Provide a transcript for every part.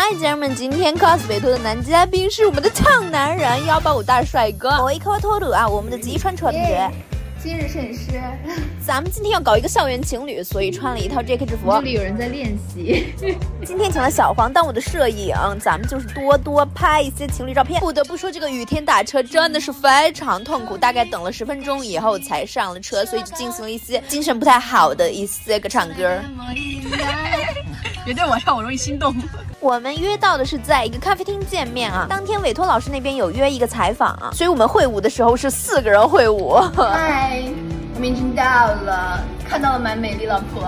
嗨，家人们，今天 cos 委托的男嘉宾是我们的唱男人185大帅哥我一颗托鲁啊，我们的吉川纯洁。 今日摄影师， 咱们今天要搞一个校园情侣，所以穿了一套 JK 制服。 这里有人在练习。 今天请了小黄当我的摄影，咱们就是多拍一些情侣照片。不得不说，这个雨天打车真的是非常痛苦，大概等了10分钟以后才上了车，所以就进行了一些精神不太好的一些个唱歌。 别对我唱，我容易心动。 我们约到的是在一个咖啡厅见面啊。当天委托老师那边有约一个采访啊，所以我们会舞的时候是4个人会舞。 嗨，我们已经到了，看到了蛮美丽老婆。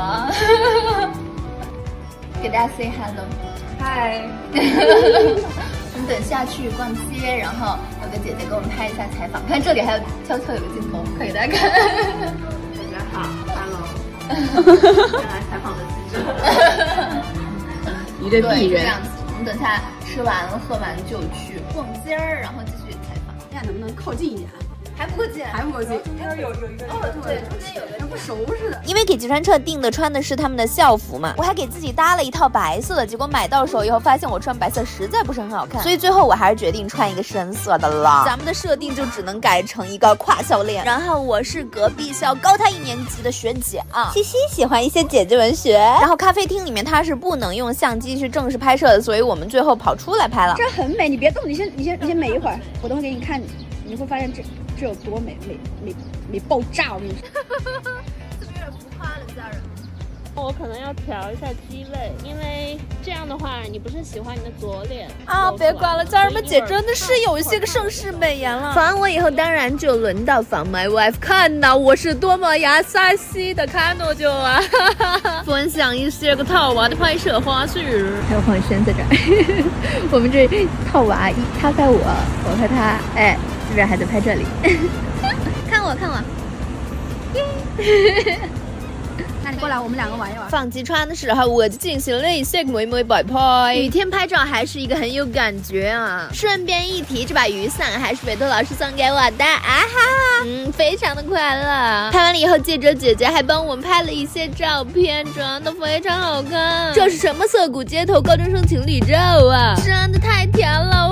给大家 say hello。嗨。我们等下去逛街，然后有个姐姐给我们拍一下采访。看这里还有悄悄有个镜头，快给大家看。大家好 ，hello。来采访的记者。 一对璧人， 这样子。我们等下吃完了喝完就去逛街儿，然后继续采访。 看能不能靠近一点？ 还不够近， 还不够近。中间有一个， 对，中间有个像不熟似的。 因为给吉川彻订的穿的是他们的校服嘛，我还给自己搭了一套白色的，结果买到手以后发现我穿白色实在不是很好看，所以最后我还是决定穿一个深色的了。咱们的设定就只能改成一个跨校恋。然后我是隔壁校高他1年级的学姐啊，西西喜欢一些姐姐文学。然后咖啡厅里面它是不能用相机去正式拍摄的，所以我们最后跑出来拍了。 这很美，你别动，你先美一会儿，我等会给你看，你会发现这有多美爆炸！我跟你说， 是不是有点浮夸了，家人？ 我可能要调一下机位，因为这样的话，你不是喜欢你的左脸啊？别管了，家人们，姐真的是有一些个盛世美颜了。访我以后，当然就轮到访 my wife， 看呐，我是多么亚萨西的看我就啊，分享一些个套娃的拍摄花絮。 还有黄宇轩在这儿，我们这套娃，他拍我，我拍他，哎，这边还在拍这里，看我。 那你过来，我们2个玩一玩。 放吉川的时候，我就进行了一些美摆拍。雨天拍照还是一个很有感觉啊。顺便一提，这把雨伞还是委托老师送给我的啊哈，非常的快乐。拍完了以后，记者姐姐还帮我们拍了一些照片，真的非常好看。这是什么涩谷街头高中生情侣照啊？真的太甜了，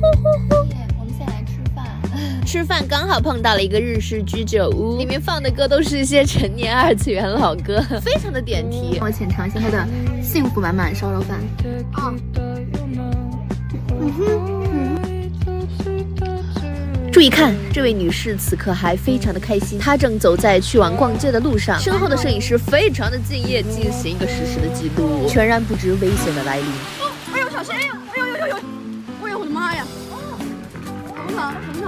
吃饭刚好碰到了一个日式居酒屋，里面放的歌都是一些陈年2次元老歌，非常的点题。 我浅尝一下它的幸福满满烧肉饭。 注意看，这位女士此刻还非常的开心，她正走在去往逛街的路上，身后的摄影师非常的敬业，进行一个实时的记录，全然不知危险的来临。 哎呦，小心！哎呦！哎呦，我的妈呀！疼！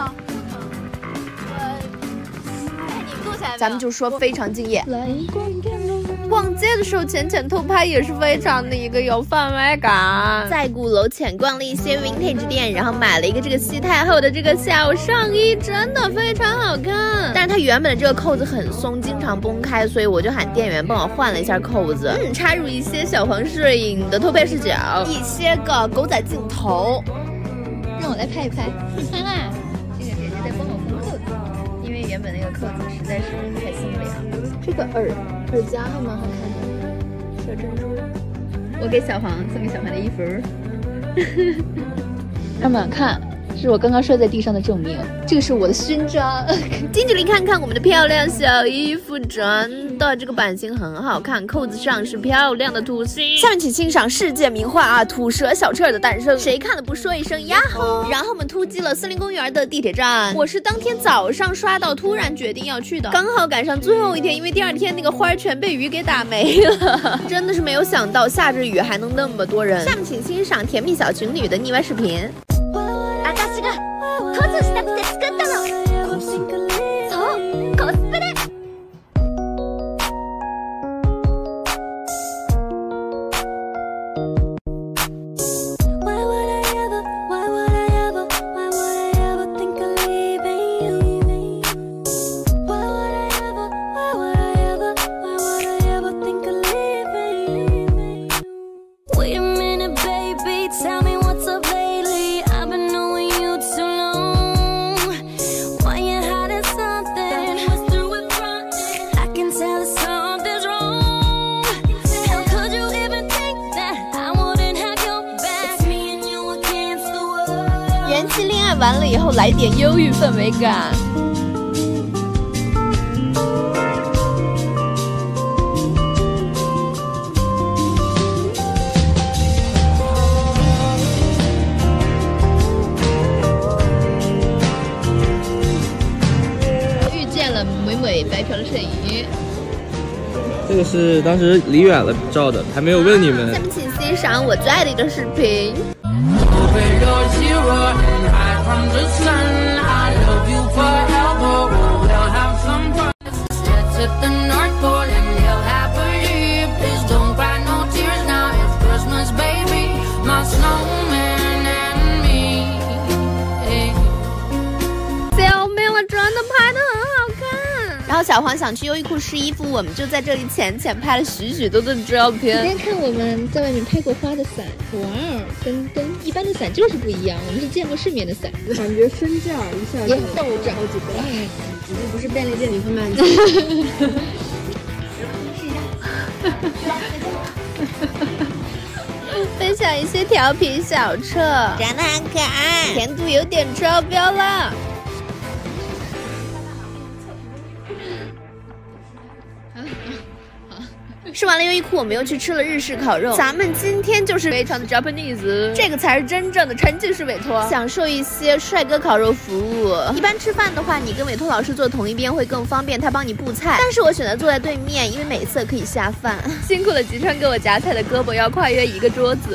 咱们就说非常敬业。逛街的时候浅偷拍也是非常的一个有氛围感。在鼓楼浅逛了一些 vintage 店，然后买了一个这个西太后的这个小上衣，真的非常好看。但是它原本的这个扣子很松，经常崩开，所以我就喊店员帮我换了一下扣子。插入一些小黄摄影的偷拍视角，一些个狗仔镜头。 让我来拍一拍，看啦。这个姐姐在帮我缝扣子，因为原本那个扣子实在是太松了呀。这个耳夹还蛮好看的，小珍珠。我给小黄送给小黄的衣服。让们看，这是我刚刚摔在地上的证明，这个是我的勋章。 近距离看看我们的漂亮小衣服，真的这个版型很好看，扣子上是漂亮的图形。下面请欣赏世界名画啊，吐舌小彻的诞生，谁看了不说一声呀吼？然后我们突击了森林公园的地铁站，我是当天早上刷到，突然决定要去的，刚好赶上最后一天，因为第2天那个花全被雨给打没了，真的是没有想到下着雨还能那么多人。下面请欣赏甜蜜小情侣的腻歪视频。 私がポーズしたくて作ったの。そう、コスプレ。Wait a minute, baby, tell me what's up lately. 爱完了以后来点忧郁氛围感。 遇见了美美白嫖的摄影。 这个是当时离远了照的，还没有问你们。 下面请欣赏我最爱的一段视频。小妹了，真的拍得很好看。然后小黄想去优衣库试衣服，我们就在这里浅拍了许许多多的照片。 今天看我们在外面拍过花的伞，哇哦，跟一般的伞就是不一样，我们是见过世面的伞， 感觉身价一下也斗着好几倍，只是不是便利店你会卖的。 分享一些调皮小册，长得很可爱，甜度有点超标了。吃完了优衣库，我们又去吃了日式烤肉。咱们今天就是非常的 Japanese， 这个才是真正的沉浸式委托，享受一些帅哥烤肉服务。一般吃饭的话，你跟委托老师坐同一边会更方便，他帮你布菜。但是我选择坐在对面，因为美色可以下饭。辛苦了吉川给我夹菜的胳膊要跨越一个桌子。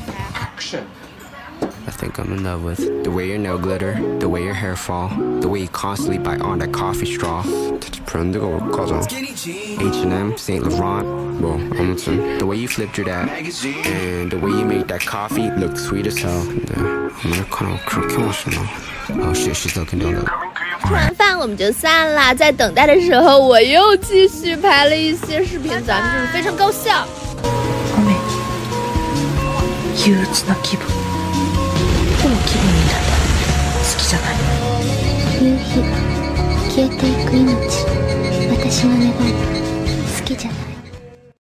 I think I'm in love with the way your nail glitter, the way your hair fall, the way you constantly bite on that coffee straw. 브랜드가 뭘까죠? H&M, Saint Laurent, 뭐 아무튼 the way you flipped your dad, and the way you made that coffee look sweet as hell. 근데 아메리카노 그렇게 맛있나? Oh shit, she's looking down there. 吃完饭我们就散了，在等待的時候，我又繼續拍了一些視頻，咱們就是非常高效。 ごめん、憂鬱な気分。でも気分になる。好きじゃない。 夕日、消えていく命。私の願い、好きじゃない。